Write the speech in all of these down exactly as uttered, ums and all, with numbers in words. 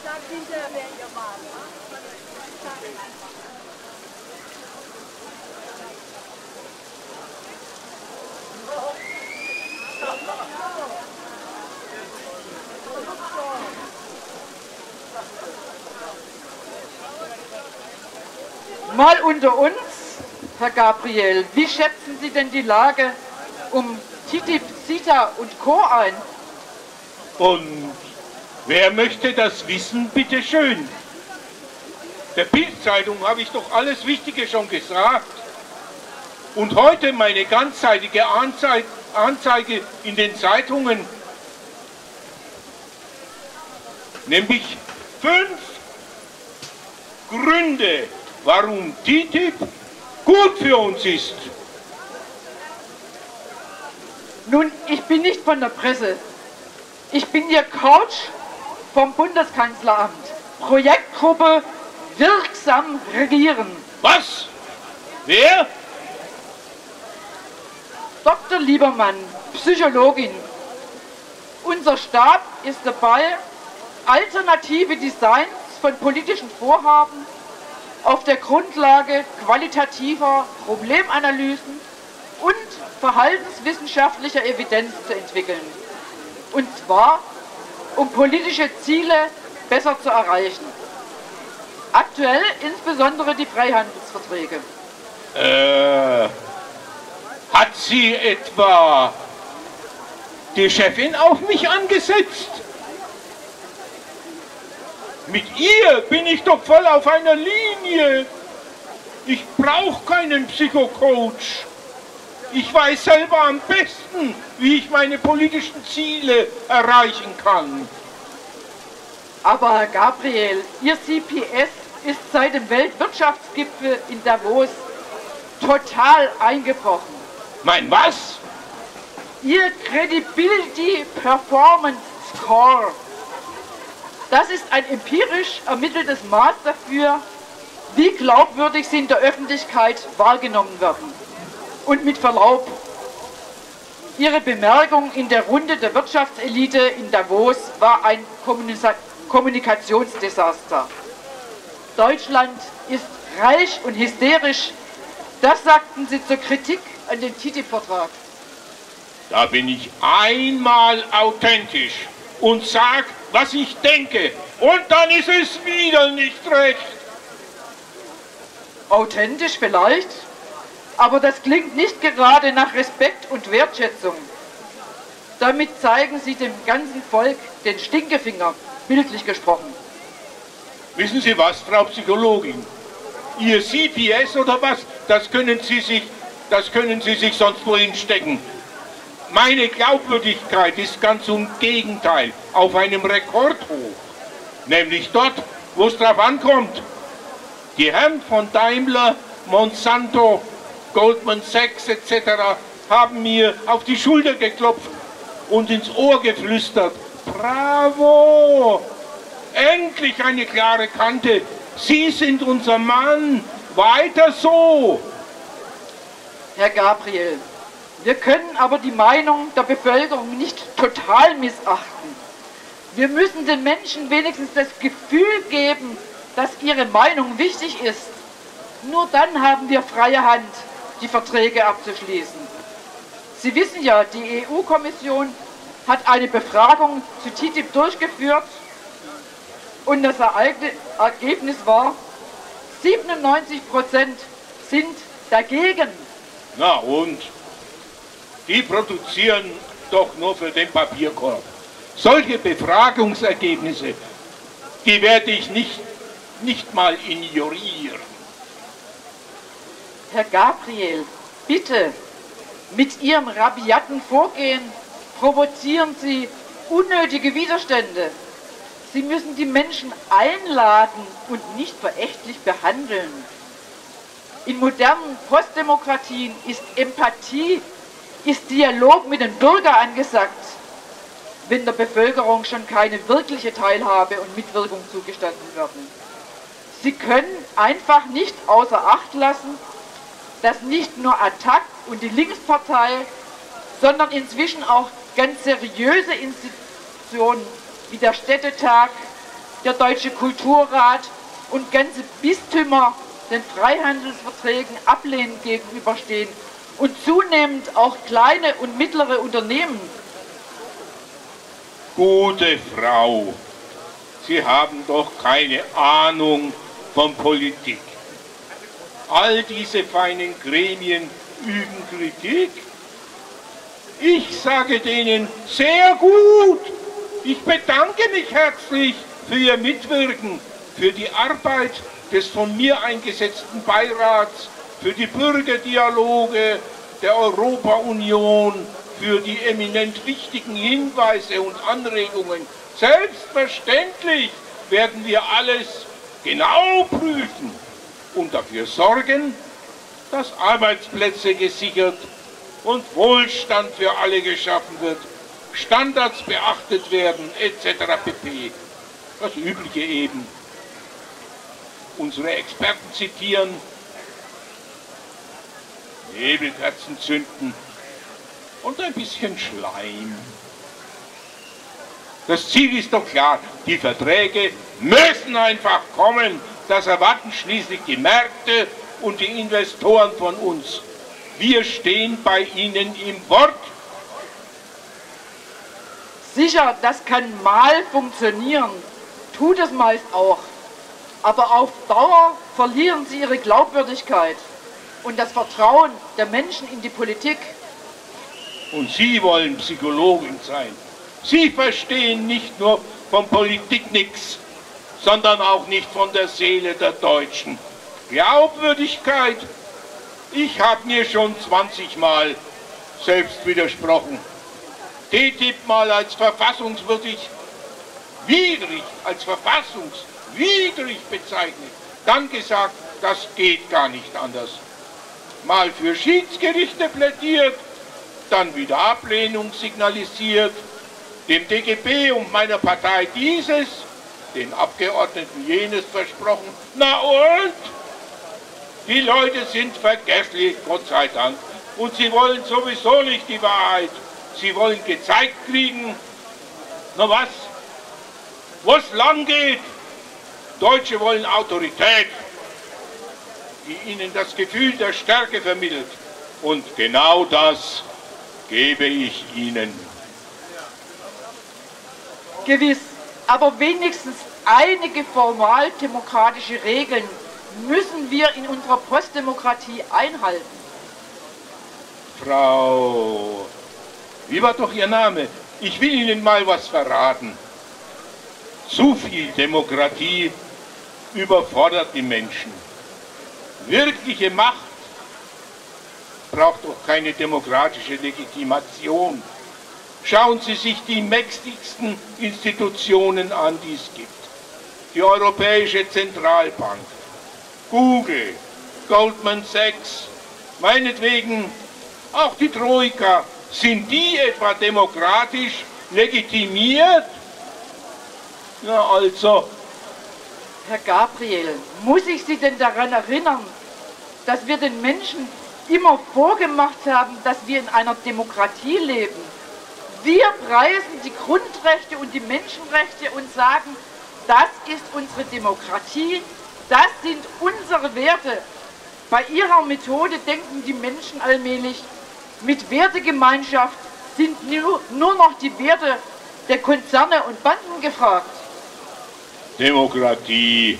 Mal unter uns, Herr Gabriel, wie schätzen Sie denn die Lage um T T I P, CETA und Co. ein? Und wer möchte das wissen, bitteschön? Der Bild-Zeitung habe ich doch alles Wichtige schon gesagt. Und heute meine ganzseitige Anzeige in den Zeitungen, nämlich fünf Gründe, warum T T I P gut für uns ist. Nun, ich bin nicht von der Presse. Ich bin Ihr Coach vom Bundeskanzleramt. Projektgruppe Wirksam Regieren. Was? Wer? Doktor Liebermann, Psychologin. Unser Stab ist dabei, alternative Designs von politischen Vorhaben auf der Grundlage qualitativer Problemanalysen und verhaltenswissenschaftlicher Evidenz zu entwickeln. Und zwar, um politische Ziele besser zu erreichen. Aktuell insbesondere die Freihandelsverträge. Äh, hat sie etwa die Chefin auf mich angesetzt? Mit ihr bin ich doch voll auf einer Linie. Ich brauche keinen Psychocoach. Ich weiß selber am besten, wie ich meine politischen Ziele erreichen kann. Aber Herr Gabriel, Ihr C P S ist seit dem Weltwirtschaftsgipfel in Davos total eingebrochen. Mein was? Ihr Credibility Performance Score. Das ist ein empirisch ermitteltes Maß dafür, wie glaubwürdig Sie in der Öffentlichkeit wahrgenommen werden. Und mit Verlaub, Ihre Bemerkung in der Runde der Wirtschaftselite in Davos war ein Kommunikationsdesaster. Deutschland ist reich und hysterisch. Das sagten Sie zur Kritik an den T T I P-Vertrag. Da bin ich einmal authentisch und sag, was ich denke. Und dann ist es wieder nicht recht. Authentisch vielleicht, aber das klingt nicht gerade nach Respekt und Wertschätzung. Damit zeigen Sie dem ganzen Volk den Stinkefinger, bildlich gesprochen. Wissen Sie was, Frau Psychologin? Ihr C P S oder was, das können Sie sich, das können Sie sich sonst wohin stecken. Meine Glaubwürdigkeit ist ganz im Gegenteil auf einem Rekordhoch. Nämlich dort, wo es drauf ankommt. Die Herren von Daimler, Monsanto, Goldman Sachs et cetera haben mir auf die Schulter geklopft und ins Ohr geflüstert. Bravo! Endlich eine klare Kante. Sie sind unser Mann. Weiter so. Herr Gabriel, wir können aber die Meinung der Bevölkerung nicht total missachten. Wir müssen den Menschen wenigstens das Gefühl geben, dass ihre Meinung wichtig ist. Nur dann haben wir freie Hand, die Verträge abzuschließen. Sie wissen ja, die E U-Kommission hat eine Befragung zu T T I P durchgeführt und das Ergebnis war, siebenundneunzig Prozent sind dagegen. Na und? Die produzieren doch nur für den Papierkorb. Solche Befragungsergebnisse, die werde ich nicht, nicht mal ignorieren. Herr Gabriel, bitte, mit Ihrem rabiaten Vorgehen provozieren Sie unnötige Widerstände. Sie müssen die Menschen einladen und nicht verächtlich behandeln. In modernen Postdemokratien ist Empathie, ist Dialog mit dem Bürger angesagt, wenn der Bevölkerung schon keine wirkliche Teilhabe und Mitwirkung zugestanden werden. Sie können einfach nicht außer Acht lassen, dass nicht nur Attac und die Linkspartei, sondern inzwischen auch ganz seriöse Institutionen wie der Städtetag, der Deutsche Kulturrat und ganze Bistümer den Freihandelsverträgen ablehnend gegenüberstehen und zunehmend auch kleine und mittlere Unternehmen. Gute Frau, Sie haben doch keine Ahnung von Politik. All diese feinen Gremien üben Kritik. Ich sage denen sehr gut. Ich bedanke mich herzlich für Ihr Mitwirken, für die Arbeit des von mir eingesetzten Beirats, für die Bürgerdialoge der Europa-Union, für die eminent wichtigen Hinweise und Anregungen. Selbstverständlich werden wir alles genau prüfen und dafür sorgen, dass Arbeitsplätze gesichert und Wohlstand für alle geschaffen wird, Standards beachtet werden, et cetera pp. Das Übliche eben. Unsere Experten zitieren, Nebelkerzen zünden und ein bisschen Schleim. Das Ziel ist doch klar, die Verträge müssen einfach kommen. Das erwarten schließlich die Märkte und die Investoren von uns. Wir stehen bei ihnen im Wort. Sicher, das kann mal funktionieren, tut es meist auch. Aber auf Dauer verlieren sie ihre Glaubwürdigkeit und das Vertrauen der Menschen in die Politik. Und Sie wollen Psychologin sein. Sie verstehen nicht nur von Politik nichts, sondern auch nicht von der Seele der Deutschen. Glaubwürdigkeit, ich habe mir schon zwanzig Mal selbst widersprochen. T T I P mal als verfassungswidrig, widrig, als verfassungswidrig bezeichnet. Dann gesagt, das geht gar nicht anders. Mal für Schiedsgerichte plädiert, dann wieder Ablehnung signalisiert, dem D G B und meiner Partei dieses, den Abgeordneten jenes versprochen. Na und? Die Leute sind vergesslich, Gott sei Dank. Und sie wollen sowieso nicht die Wahrheit. Sie wollen gezeigt kriegen, na was, wo es lang geht. Deutsche wollen Autorität, die ihnen das Gefühl der Stärke vermittelt. Und genau das gebe ich ihnen. Gewiss, aber wenigstens einige formaldemokratische Regeln müssen wir in unserer Postdemokratie einhalten. Frau, wie war doch Ihr Name? Ich will Ihnen mal was verraten. Zu viel Demokratie überfordert die Menschen. Wirkliche Macht braucht doch keine demokratische Legitimation. Schauen Sie sich die mächtigsten Institutionen an, die es gibt. Die Europäische Zentralbank, Google, Goldman Sachs, meinetwegen auch die Troika. Sind die etwa demokratisch legitimiert? Na also. Herr Gabriel, muss ich Sie denn daran erinnern, dass wir den Menschen immer vorgemacht haben, dass wir in einer Demokratie leben? Wir preisen die Grundrechte und die Menschenrechte und sagen, das ist unsere Demokratie, das sind unsere Werte. Bei Ihrer Methode denken die Menschen allmählich, mit Wertegemeinschaft sind nur, nur noch die Werte der Konzerne und Banden gefragt. Demokratie,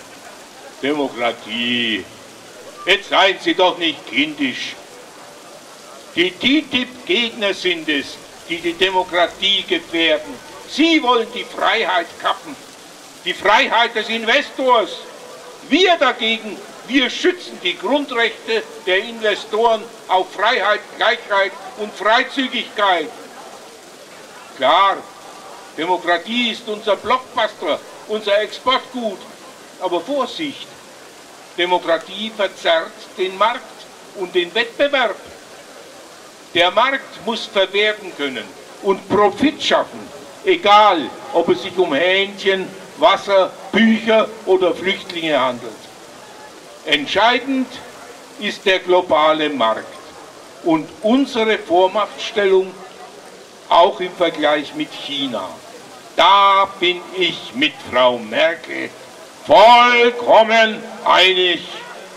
Demokratie, jetzt seien Sie doch nicht kindisch. Die T T I P-Gegner sind es, die die Demokratie gefährden. Sie wollen die Freiheit kappen, die Freiheit des Investors. Wir dagegen, wir schützen die Grundrechte der Investoren auf Freiheit, Gleichheit und Freizügigkeit. Klar, Demokratie ist unser Blockbuster, unser Exportgut. Aber Vorsicht, Demokratie verzerrt den Markt und den Wettbewerb. Der Markt muss verwerten können und Profit schaffen, egal ob es sich um Hähnchen, Wasser, Bücher oder Flüchtlinge handelt. Entscheidend ist der globale Markt und unsere Vormachtstellung auch im Vergleich mit China. Da bin ich mit Frau Merkel vollkommen einig.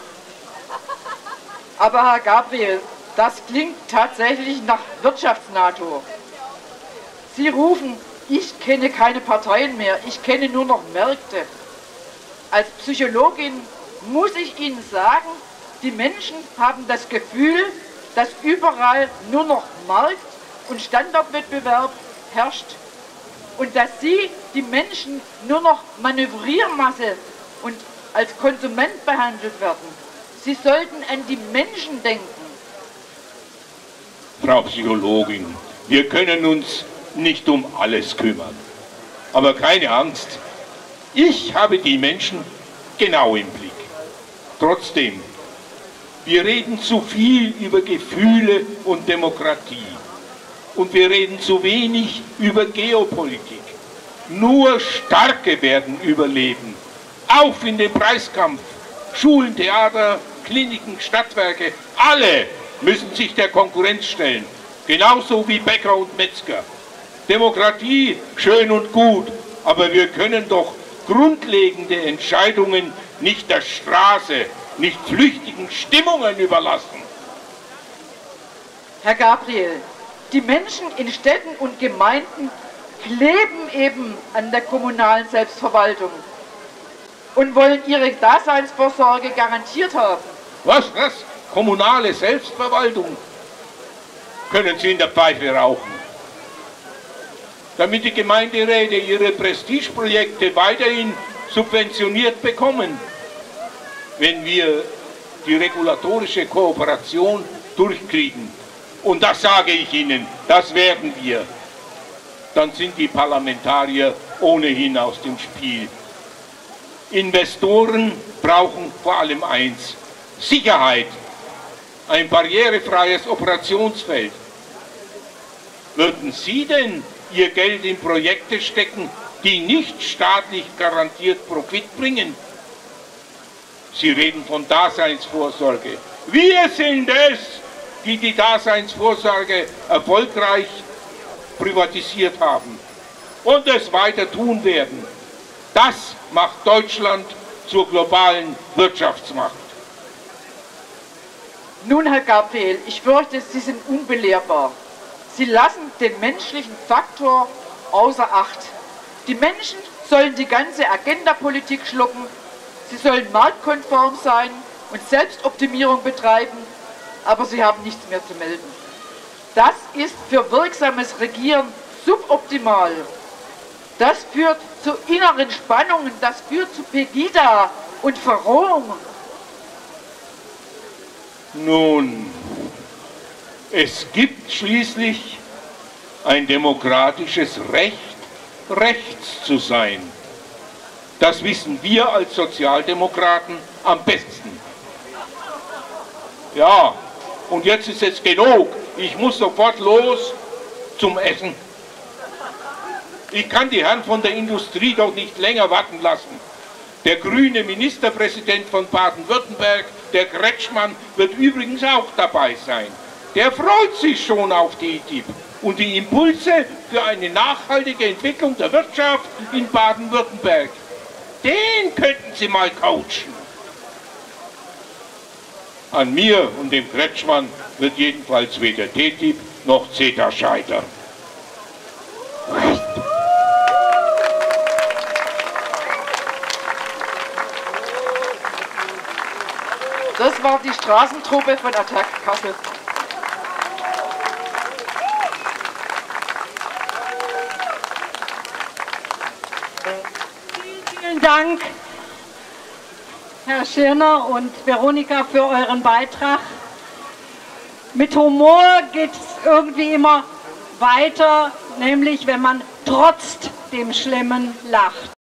Aber Herr Gabriel, das klingt tatsächlich nach Wirtschafts-NATO. Sie rufen, ich kenne keine Parteien mehr, ich kenne nur noch Märkte. Als Psychologin muss ich Ihnen sagen, die Menschen haben das Gefühl, dass überall nur noch Markt und Standortwettbewerb herrscht und dass Sie, die Menschen, nur noch Manövriermasse und als Konsument behandelt werden. Sie sollten an die Menschen denken. Frau Psychologin, wir können uns nicht um alles kümmern. Aber keine Angst, ich habe die Menschen genau im Blick. Trotzdem, wir reden zu viel über Gefühle und Demokratie. Und wir reden zu wenig über Geopolitik. Nur Starke werden überleben. Auf in den Preiskampf. Schulen, Theater, Kliniken, Stadtwerke, alle müssen sich der Konkurrenz stellen. Genauso wie Bäcker und Metzger. Demokratie, schön und gut, aber wir können doch grundlegende Entscheidungen nicht der Straße, nicht flüchtigen Stimmungen überlassen. Herr Gabriel, die Menschen in Städten und Gemeinden kleben eben an der kommunalen Selbstverwaltung und wollen ihre Daseinsvorsorge garantiert haben. Was, was? Kommunale Selbstverwaltung? Können Sie in der Pfeife rauchen? Damit die Gemeinderäte ihre Prestigeprojekte weiterhin subventioniert bekommen. Wenn wir die regulatorische Kooperation durchkriegen, und das sage ich Ihnen, das werden wir, dann sind die Parlamentarier ohnehin aus dem Spiel. Investoren brauchen vor allem eins: Sicherheit, ein barrierefreies Operationsfeld. Würden Sie denn Ihr Geld in Projekte stecken, die nicht staatlich garantiert Profit bringen? Sie reden von Daseinsvorsorge. Wir sind es, die die Daseinsvorsorge erfolgreich privatisiert haben und es weiter tun werden. Das macht Deutschland zur globalen Wirtschaftsmacht. Nun, Herr Gabriel, ich fürchte, Sie sind unbelehrbar. Sie lassen den menschlichen Faktor außer Acht. Die Menschen sollen die ganze Agenda-Politik schlucken, sie sollen marktkonform sein und Selbstoptimierung betreiben, aber sie haben nichts mehr zu melden. Das ist für wirksames Regieren suboptimal. Das führt zu inneren Spannungen, das führt zu Pegida und Verrohung. Nun, es gibt schließlich ein demokratisches Recht, rechts zu sein. Das wissen wir als Sozialdemokraten am besten. Ja, und jetzt ist es genug. Ich muss sofort los zum Essen. Ich kann die Herren von der Industrie doch nicht länger warten lassen. Der grüne Ministerpräsident von Baden-Württemberg, der Kretschmann, wird übrigens auch dabei sein. Der freut sich schon auf die I T I B und die Impulse für eine nachhaltige Entwicklung der Wirtschaft in Baden-Württemberg. Den könnten Sie mal coachen. An mir und dem Kretschmann wird jedenfalls weder T T I B noch CETA scheitern. Das war die Straßentruppe von Attac Kassel. Vielen, vielen Dank, Herr Schirner und Veronika, für euren Beitrag. Mit Humor geht es irgendwie immer weiter, nämlich wenn man trotz dem Schlimmen lacht.